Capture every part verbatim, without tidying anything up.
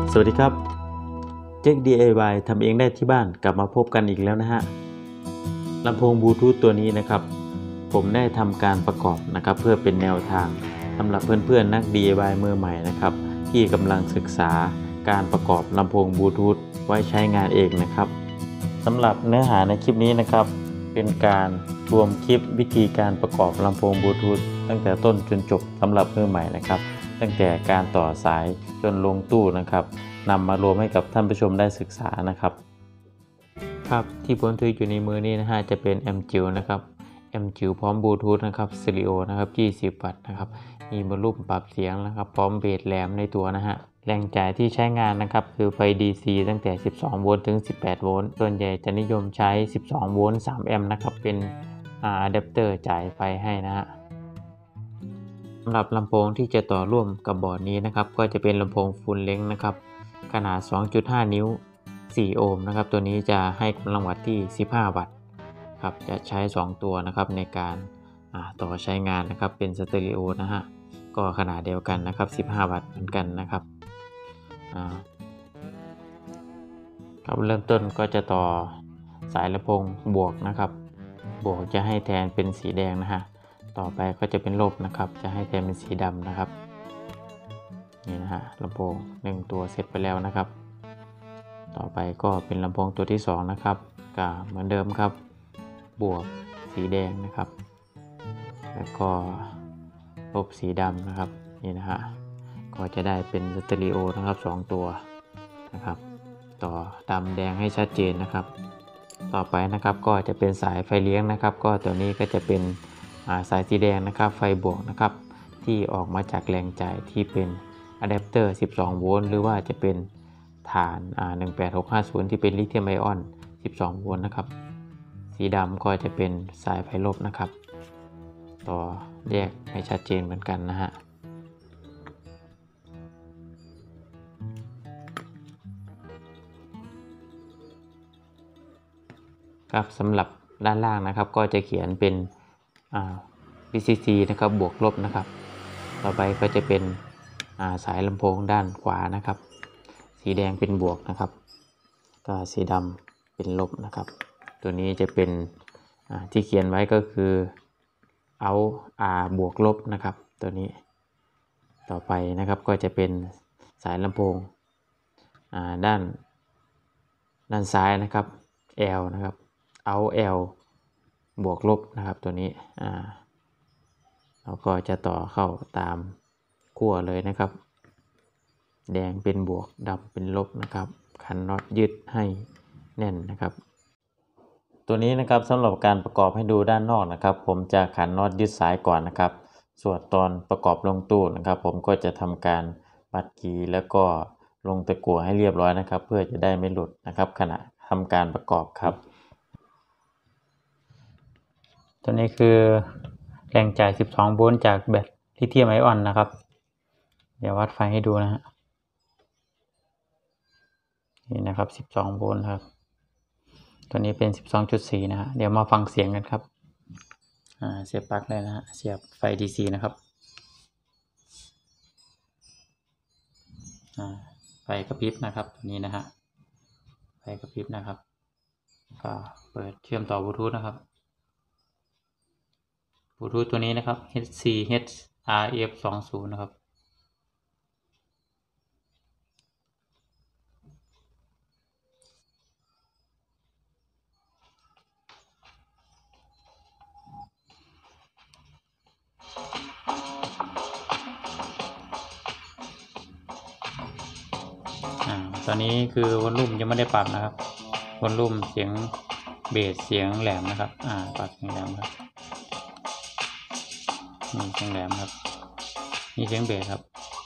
สวัสดีครับเจ๊ก ดี ไอ วาย ทำเองได้ที่บ้านกลับมาพบกันอีกแล้วนะฮะลำโพงบลูทูธตัวนี้นะครับผมได้ทำการประกอบนะครับเพื่อเป็นแนวทางสำหรับเพื่อนๆนัก ดี ไอ วาย มือใหม่นะครับที่กำลังศึกษาการประกอบลำโพงบลูทูธไว้ใช้งานเองนะครับสำหรับเนื้อหาในคลิปนี้นะครับเป็นการรวมคลิปวิธีการประกอบลำโพงบลูทูธตั้งแต่ต้นจนจบสำหรับมือใหม่นะครับตั้งแต่การต่อสายจนลงตู้นะครับนำมารวมให้กับท่านผู้ชมได้ศึกษานะครับครับที่ผมถืออยู่ในมือนี้นะฮะจะเป็นแอมจิวนะครับแอมจิวพร้อมบลูทูธนะครับสเตอริโอนะครับยี่สิบวัตต์นะครับมีวอลลุ่มปรับเสียงนะครับพร้อมเบสแหลมในตัวนะฮะแรงจ่ายที่ใช้งานนะครับคือไฟ ดี ซี ตั้งแต่สิบสองโวลต์ถึงสิบแปดโวลต์ส่วนใหญ่จะนิยมใช้สิบสองโวลต์สามแอมป์นะครับเป็นอะแดปเตอร์จ่ายไฟให้นะฮะสำหรับลำโพงที่จะต่อร่วมกับบอร์ดนี้นะครับก็จะเป็นลำโพงฟูลเลนส์นะครับขนาด สองจุดห้า นิ้วสี่โอห์มนะครับตัวนี้จะให้กำลังวัตต์ที่สิบห้าวัตต์ครับจะใช้สองตัวนะครับในการต่อใช้งานนะครับเป็นสเตอริโอนะฮะก็ขนาดเดียวกันนะครับสิบห้าวัตต์เหมือนกันนะครับครับเริ่มต้นก็จะต่อสายลำโพงบวกนะครับบวกจะให้แทนเป็นสีแดงนะฮะต่อไปก็จะเป็นลบนะครับจะให้แทนเป็นสีดำนะครับนี่นะฮะลำโพงหนึ่งตัวเสร็จไปแล้วนะครับต่อไปก็เป็นลำโพงตัวที่สองนะครับก็เหมือนเดิมครับบวกสีแดงนะครับแล้วก็ลบสีดำนะครับนี่นะฮะก็จะได้เป็นสเตอริโอนะครับสองตัวนะครับต่อดำแดงให้ชัดเจนนะครับต่อไปนะครับก็จะเป็นสายไฟเลี้ยงนะครับก็ตัวนี้ก็จะเป็นสายสีแดงนะครับไฟบวกนะครับที่ออกมาจากแรงจ่ายที่เป็นอะแดปเตอร์สิบสองโวลต์หรือว่าจะเป็นฐานหนึ่งแปดหกห้าศูนย์ที่เป็นลิเธียมไอออนสิบสองโวลต์นะครับสีดำก็จะเป็นสายไฟลบนะครับต่อแยกให้ชัดเจนเหมือนกันนะฮะครับสำหรับด้านล่างนะครับก็จะเขียนเป็น วี ซี ซี นะครับบวกลบนะครับต่อไปก็จะเป็นสายลำโพงด้านขวานะครับสีแดงเป็นบวกนะครับก็สีดำเป็นลบนะครับตัวนี้จะเป็นที่เขียนไว้ก็คือเอา R บวกลบนะครับตัวนี้ต่อไปนะครับก็จะเป็นสายลำโพงด้านด้านซ้ายนะครับ L นะครับเอา L บวกลบนะครับตัวนี้เราก็จะต่อเข้าตามขั้วเลยนะครับแดงเป็นบวกดำเป็นลบนะครับขันน็อตยึดให้แน่นนะครับตัวนี้นะครับสำหรับการประกอบให้ดูด้านนอกนะครับผมจะขันน็อตยึดสายก่อนนะครับส่วนตอนประกอบลงตู้นะครับผมก็จะทำการบัดกีแล้วก็ลงตะกั่วให้เรียบร้อยนะครับเพื่อจะได้ไม่หลุดนะครับขณะทำการประกอบครับตัวนี้คือแรงจ่ายสิบสองโวลต์จากแบตลิเธียมไอออนนะครับเดี๋ยววัดไฟให้ดูนะฮะนี่นะครับสิบสองโวลต์ครับตัวนี้เป็น สิบสองจุดสี่ นะฮะเดี๋ยวมาฟังเสียงกันครับอ่าเสียบปลั๊กเลยนะฮะเสียบไฟ ดี ซี นะครับอ่าไฟกระพริบนะครับตัวนี้นะฮะไฟกระพริบนะครับก็เปิดเชื่อมต่อบลูทูธนะครับบลูทูธตัวนี้นะครับ เอช ซี เอช อาร์ เอฟ สองสิบ นะครับตอนนี้คือวอลลุ่มยังไม่ได้ปรับนะครับวอลลุ่มเสียงเบสเสียงแหลมนะครับอ่าปรับเสียงแหลมครับนี่เสียงแหลมครับนี่เสียงเบสครับ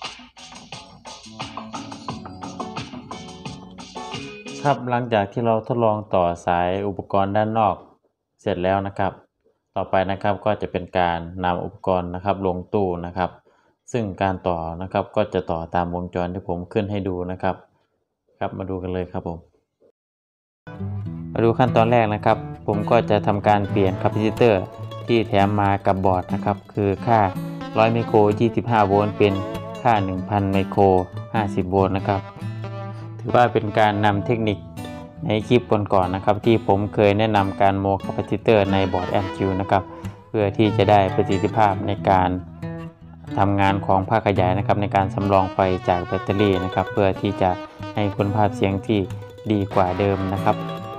ครับหลังจากที่เราทดลองต่อสายอุปกรณ์ด้านนอกเสร็จแล้วนะครับต่อไปนะครับก็จะเป็นการนำอุปกรณ์นะครับลงตู้นะครับซึ่งการต่อนะครับก็จะต่อตามวงจรที่ผมขึ้นให้ดูนะครับครับมาดูกันเลยครับผมมาดูขั้นตอนแรกนะครับผมก็จะทำการเปลี่ยนคาปาซิเตอร์ที่แถมมากับบอร์ดนะครับคือค่าหนึ่งร้อยไมโครยี่สิบห้าโวลต์เป็นค่า หนึ่งพัน ไมโครห้าสิบโวลต์นะครับถือว่าเป็นการนำเทคนิคในคลิปก่อนๆนะครับที่ผมเคยแนะนำการโมคาปาซิเตอร์ในบอร์ด แอม คิว นะครับเพื่อที่จะได้ประสิทธิภาพในการทำงานของภาคขยายนะครับในการสำรองไฟจากแบตเตอรี่นะครับเพื่อที่จะให้คุณภาพเสียงที่ดีกว่าเดิมนะครับ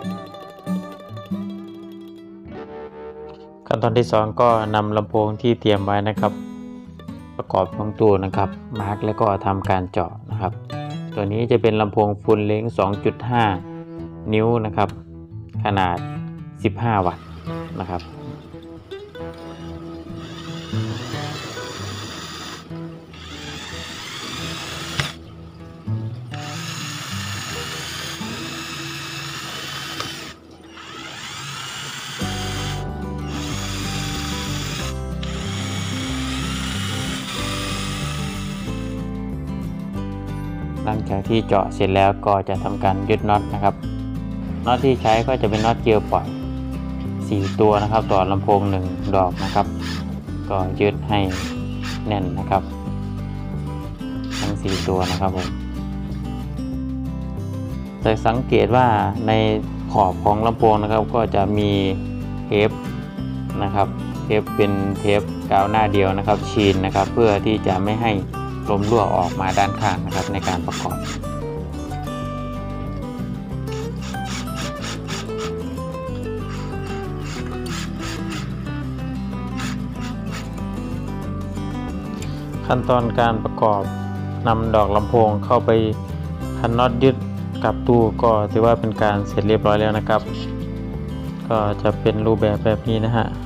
ขั้นตอนที่สองก็นำลำโพงที่เตรียมไว้นะครับประกอบลงตู้นะครับมาร์กแล้วก็ทำการเจาะนะครับตัวนี้จะเป็นลำโพงฟูลเลนส์ สองจุดห้า นิ้วนะครับขนาดสิบห้าวัตต์นะครับหลังจากที่เจาะเสร็จแล้วก็จะทำการยึดน็อตนะครับน็อตที่ใช้ก็จะเป็นน็อตเกลียวปล่อยสี่ตัวนะครับต่อลำโพงหนึ่งดอกนะครับก็ยึดให้แน่นนะครับทั้งสี่ตัวนะครับผมจะสังเกตว่าในขอบของลำโพงนะครับก็จะมีเทปนะครับเทปเป็นเทปกาวหน้าเดียวนะครับชีนนะครับเพื่อที่จะไม่ให้ลมรั่วออกมาด้านข้างนะครับในการประกอบขั้นตอนการประกอบนำดอกลำโพงเข้าไปคันน็อตยึดกับตู้ก็ถือว่าเป็นการเสร็จเรียบร้อยแล้วนะครับก็จะเป็นรูปแบบแบบนี้นะฮะ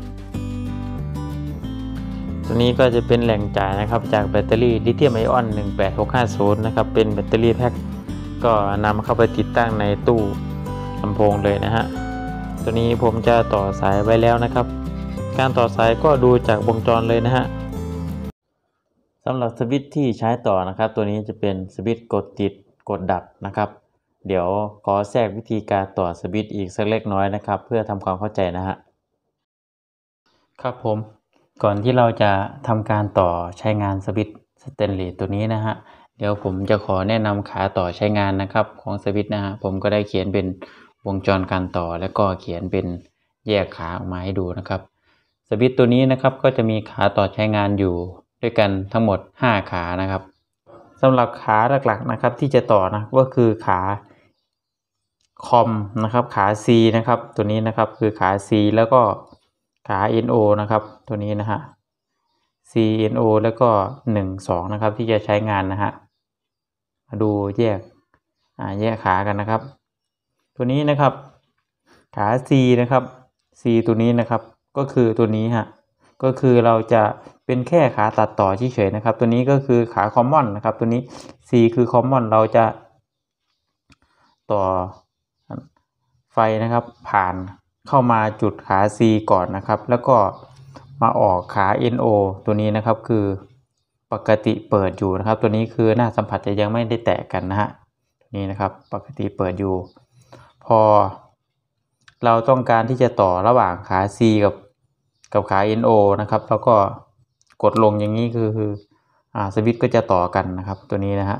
ตัวนี้ก็จะเป็นแหล่งจ่ายนะครับจากแบตเตอรี่ลิเธียมไอออนหนึ่งแปดหกห้าศูนย์นะครับเป็นแบตเตอรี่แพ็คก็นำเข้าไปติดตั้งในตู้ลำโพงเลยนะฮะตัวนี้ผมจะต่อสายไว้แล้วนะครับการต่อสายก็ดูจากวงจรเลยนะฮะสำหรับสวิตช์ที่ใช้ต่อนะครับตัวนี้จะเป็นสวิตช์กดติดกดดับนะครับเดี๋ยวขอแทรกวิธีการต่อสวิตช์อีกสักเล็กน้อยนะครับเพื่อทำความเข้าใจนะฮะครับผมก่อนที่เราจะทำการต่อใช้งานสวิตช์สเตนเลสตัวนี้นะฮะเดี๋ยวผมจะขอแนะนำขาต่อใช้งานนะครับของสวิตช์นะฮะผมก็ได้เขียนเป็นวงจรการต่อแล้วก็เขียนเป็นแยกขาออกมาให้ดูนะครับสวิตช์ตัวนี้นะครับก็จะมีขาต่อใช้งานอยู่ด้วยกันทั้งหมดห้าขานะครับสำหรับขาหลักๆนะครับที่จะต่อนะก็คือขาคอมนะครับขา C นะครับตัวนี้นะครับคือขา C แล้วก็ขา เอ็น โอ นะครับตัวนี้นะฮะ C เอ็น โอ แล้วก็หนึ่ง สองนะครับที่จะใช้งานนะฮะมาดูแยกอ่าแยกขากันนะครับตัวนี้นะครับขา C นะครับ C ตัวนี้นะครับก็คือตัวนี้ฮะก็คือเราจะเป็นแค่ขาตัดต่อเฉยๆนะครับตัวนี้ก็คือขาคอมมอนนะครับตัวนี้ C คือคอมมอนเราจะต่อไฟนะครับผ่านเข้ามาจุดขา C ก่อนนะครับแล้วก็มาออกขา เอ็น โอ ตัวนี้นะครับคือปกติเปิดอยู่นะครับตัวนี้คือหน้าสัมผัสจะยังไม่ได้แตะกันนะฮะนี่นะครับปกติเปิดอยู่พอเราต้องการที่จะต่อระหว่างขา C กับกับขา เอ็น โอ นะครับแล้วก็กดลงอย่างนี้คือคืออ่าสวิตช์ก็จะต่อกันนะครับตัวนี้นะฮะ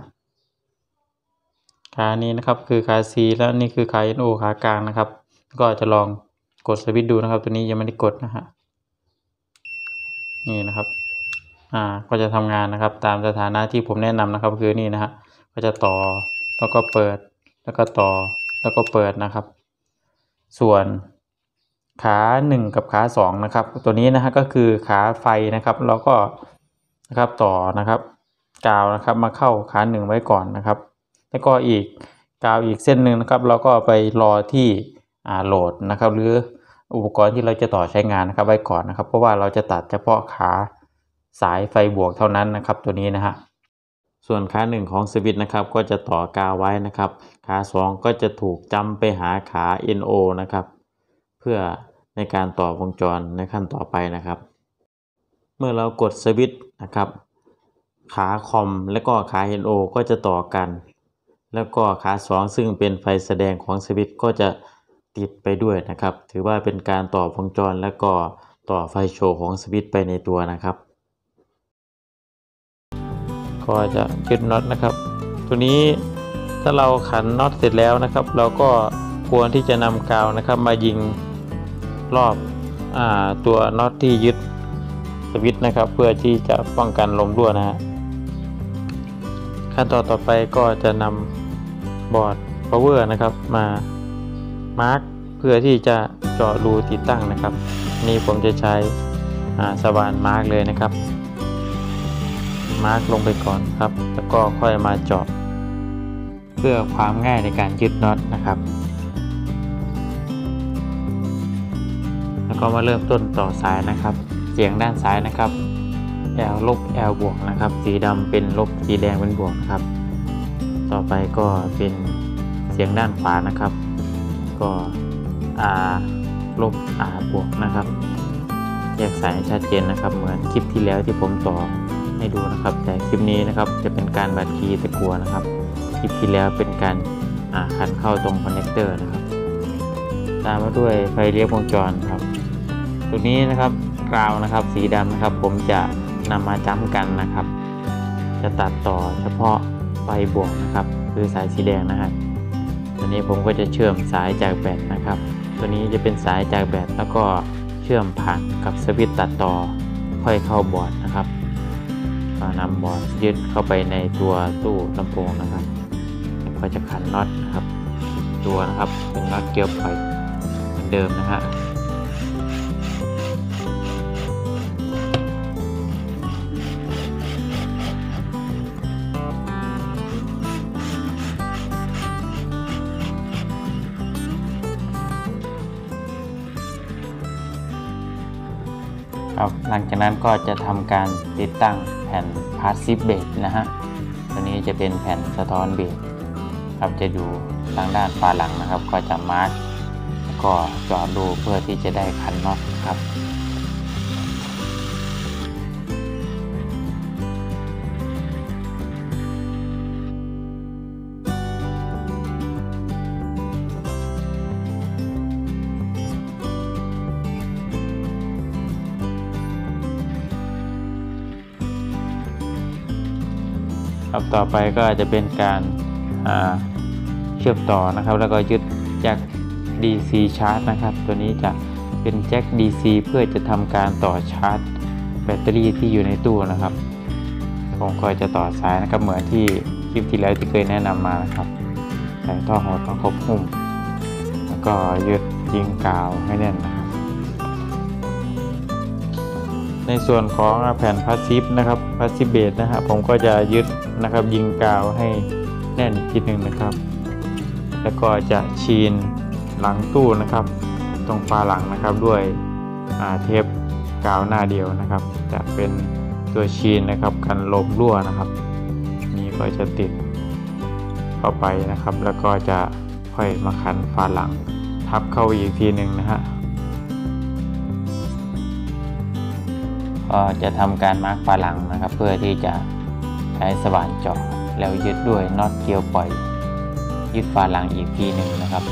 ขานี้นะครับคือขา C แล้วนี่คือขา เอ็น โอ ขากลางนะครับก็จะลองกดสวิตช์ดูนะครับตัวนี้ยังไม่ได้กดนะฮะนี่นะครับอ่าก็จะทำงานนะครับตามสถานะที่ผมแนะนำนะครับคือนี่นะฮะก็จะต่อแล้วก็เปิดแล้วก็ต่อแล้วก็เปิดนะครับส่วนขาหนึ่งกับขาสองนะครับตัวนี้นะฮะก็คือขาไฟนะครับแล้วก็นะครับต่อนะครับกาวนะครับมาเข้าขาหนึ่งไว้ก่อนนะครับแล้วก็อีกกาวอีกเส้นหนึ่งนะครับเราก็ไปรอที่อ่าโหลดนะครับหรืออุปกรณ์ที่เราจะต่อใช้งานนะครับไว้ก่อนนะครับเพราะว่าเราจะตัดเฉพาะขาสายไฟบวกเท่านั้นนะครับตัวนี้นะฮะส่วนขาหนึ่งของสวิตช์นะครับก็จะต่อกาวไว้นะครับขาสองก็จะถูกจำไปหาขา เอ็น โอ นะครับเพื่อในการต่อวงจรในขั้นต่อไปนะครับเมื่อเรากดสวิตช์นะครับขาคอมและก็ขา เอ็น โอ ก็จะต่อกันแล้วก็ขาสองซึ่งเป็นไฟแสดงของสวิตช์ก็จะติดไปด้วยนะครับถือว่าเป็นการต่อวงจรและก็ต่อไฟโชว์ของสวิตช์ไปในตัวนะครับก็จะยึดน็อตนะครับตัวนี้ถ้าเราขันน็อตเสร็จแล้วนะครับ เราก็ควรที่จะนำกาวนะครับมายิงรอบอ่าตัวน็อตที่ยึดสวิตช์นะครับเพื่อที่จะป้องกันลมรั่วนะฮะขั้นตอนต่อไปก็จะนำบอร์ด power นะครับมามาร์กเพื่อที่จะเจาะรูติดตั้งนะครับนี่ผมจะใช้สว่านมาร์กเลยนะครับมาร์กลงไปก่อนครับแล้วก็ค่อยมาเจาะเพื่อความง่ายในการยึดน็อตนะครับแล้วก็มาเริ่มต้นต่อสายนะครับเสียงด้านซ้ายนะครับ L ลบ L บวกนะครับสีดำเป็นลบสีแดงเป็นบวกนะครับต่อไปก็เป็นเสียงด้านขวานะครับก็ R ลบ R บวกนะครับแยกสายชัดเจนนะครับเหมือนคลิปที่แล้วที่ผมต่อให้ดูนะครับแต่คลิปนี้นะครับจะเป็นการบัดคีย์ตะกั่วนะครับคลิปที่แล้วเป็นการขันเข้าตรงคอนเนคเตอร์นะครับตามมาด้วยไฟเลี้ยววงจรครับตัวนี้นะครับกราวนะครับสีดำนะครับผมจะนำมาจ้ำกันนะครับจะตัดต่อเฉพาะไฟบวกนะครับคือสายสีแดงนะฮะตัวนี้ผมก็จะเชื่อมสายจากแบตนะครับตัวนี้จะเป็นสายจากแบตแล้วก็เชื่อมผ่านกับสวิตช์ตัดต่อค่อยเข้าบอร์ดนะครับนำบอร์ดยึดเข้าไปในตัวตู้ลำโพงนะครับแล้วก็จะขันน็อตนะครับตัวนะครับเป็นน็อตเกลียวปล่อยเหมือนเดิมนะฮะครับหลังจากนั้นก็จะทำการติดตั้งแผ่นพาสซีฟเบสนะฮะตัวนี้จะเป็นแผ่นสะท้อนเบสครับจะดูทางด้านฝาหลังนะครับก็จะมาร์กแล้วก็เจาะรูเพื่อที่จะได้ขันน็อตครับครับต่อไปก็จะเป็นการเชื่อมต่อนะครับแล้วก็ยึดแจ็ค ดี ซี ชาร์จนะครับตัวนี้จะเป็นแจ็ค ดี ซี เพื่อจะทำการต่อชาร์จแบตเตอรี่ที่อยู่ในตู้นะครับผมก็จะต่อสายนะครับเหมือนที่คลิปที่แล้วที่เคยแนะนำมานะครับใส่ท่อหดประกบหุ้มแล้วก็ยึดยิงกาวให้แน่นนะครับในส่วนของแผ่นพาสซีฟนะครับพาสซีฟเบสนะฮะผมก็จะยึดนะครับยิงกาวให้แน่นทีหนึ่งนะครับแล้วก็จะชีนหลังตู้นะครับตรงฝาหลังนะครับด้วยเทปกาวหน้าเดียวนะครับจะเป็นตัวชีนนะครับกันลมรั่วนะครับนี่ก็จะติดเข้าไปนะครับแล้วก็จะค่อยมาขันฝาหลังทับเข้าอีกทีหนึ่งนะฮะก็จะทำการมาร์กฝาหลังนะครับเพื่อที่จะใช้สว่านเจาะแล้วยึดด้วยน็อตเกลียวปล่อยยึดฝาหลังอีกทีหนึ่งนะครับ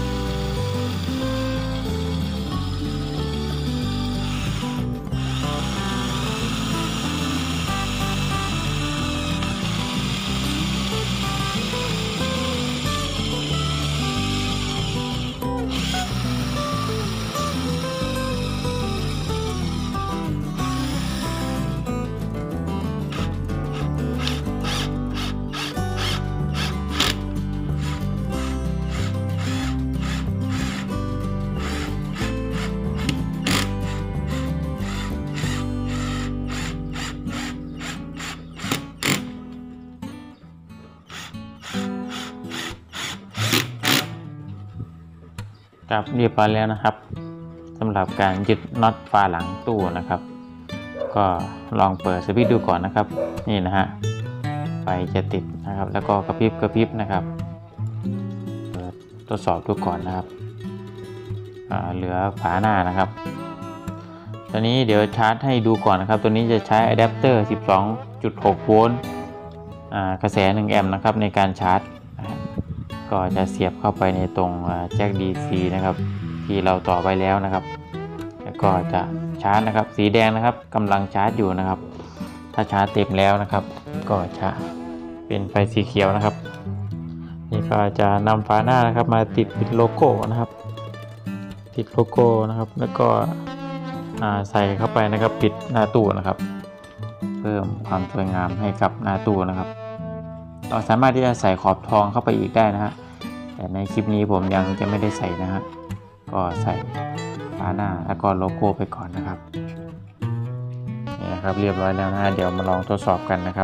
ครับเรียบร้อยแล้วนะครับสำหรับการยึดน็อตฝาหลังตู้นะครับก็ลองเปิดสวิตช์ดูก่อนนะครับนี่นะฮะไฟจะติดนะครับแล้วก็กระพริบกระพริบนะครับเปิดทดสอบดูก่อนนะครับเหลือฝาหน้านะครับตอนนี้เดี๋ยวชาร์จให้ดูก่อนนะครับตัวนี้จะใช้อะแดปเตอร์ สิบสองจุดหก โวลต์กระแสหนึ่งแอมป์นะครับในการชาร์จก็จะเสียบเข้าไปในตรงแจ็ค ดี ซี นะครับที่เราต่อไปแล้วนะครับแล้วก็จะชาร์จนะครับสีแดงนะครับกำลังชาร์จอยู่นะครับถ้าชาร์จเต็มแล้วนะครับก็จะเป็นไฟสีเขียวนะครับนี่ไฟก็จะนำฝาหน้านะครับมาติดเป็นโลโก้นะครับติดโลโก้นะครับแล้วก็ใส่เข้าไปนะครับปิดหน้าตู้นะครับเพิ่มความสวยงามให้กับหน้าตู้นะครับเราสามารถที่จะใส่ขอบทองเข้าไปอีกได้นะฮะแต่ในคลิปนี้ผมยังจะไม่ได้ใส่นะฮะก็ใส่ฝาหน้าแล้วก็โลโก้ไปก่อนนะครับนี่นะครับเรียบร้อยแล้วนะฮะเดี๋ยวมาลองทดสอบกันนะครับ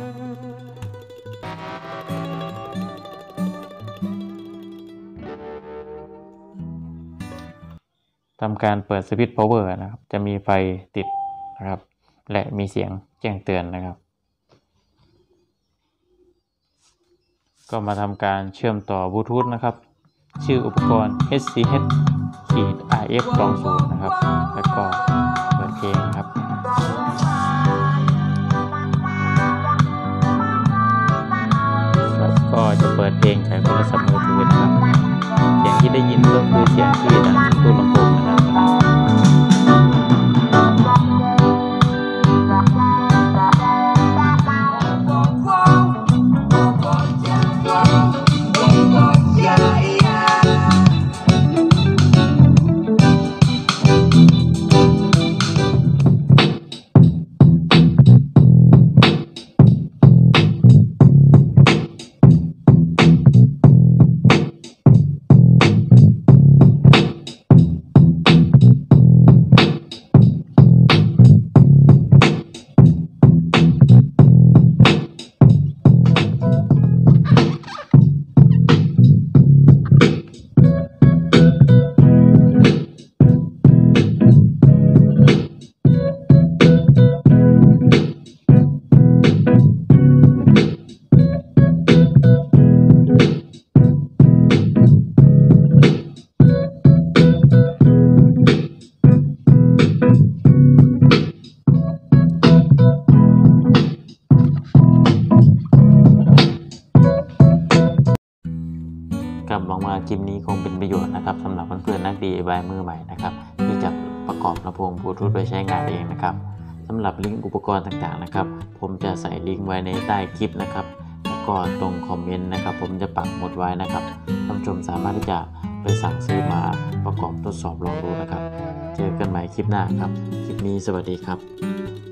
ทำการเปิดสวิตช์ power นะครับจะมีไฟติดนะครับและมีเสียงแจ้งเตือนนะครับก็มาทำการเชื่อมต่อบลูทูธนะครับชื่ออุปกรณ์ เอช ซี เอช อาร์ เอฟ สองสิบ นะครับแล้วก็เปิดเพลงครับแล้วก็จะเปิดเพลงจากโทรศัพท์มือถือนะครับเสียงที่ได้ยินก็คือเสียงที่ดังจากตู้ลำโพงนะครับครับหวังว่าคลิปนี้คงเป็นประโยชน์นะครับสำหรับเพื่อนๆนัก ดี ไอ วาย มือใหม่นะครับที่จะประกอบลำโพงบลูทูธโดยใช้งานเองนะครับสำหรับลิงก์อุปกรณ์ต่างๆนะครับผมจะใส่ลิงก์ไว้ในใต้คลิปนะครับแล้วก็ตรงคอมเมนต์นะครับผมจะปักหมุดไว้นะครับท่านผู้ชมสามารถที่จะไปสั่งซื้อมาประกอบทดสอบลองดูนะครับเจอกันใหม่คลิปหน้าครับคลิปนี้สวัสดีครับ